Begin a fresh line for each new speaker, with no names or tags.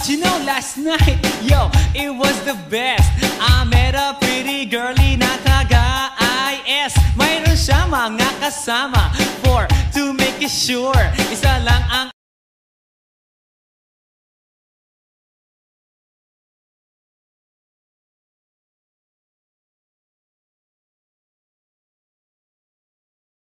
But you know, last night, yo, it was the best. I met a pretty girlie na taga-IS. Mayroon siya mga kasama. To make it sure, isa lang ang